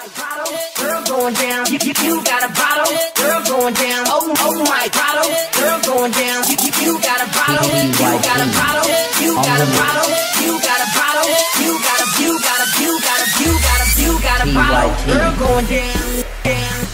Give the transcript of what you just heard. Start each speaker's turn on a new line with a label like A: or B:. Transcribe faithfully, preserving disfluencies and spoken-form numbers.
A: bottle, girl going down. You, you, you got a bottle, girl going down. Oh, oh my bottle, girl going down. You, you, you got a bottle, you got a bottle, you got a bottle, you got a bottle, you got a, you got a, you got a, you got a, you got a bottle, girl going down, down.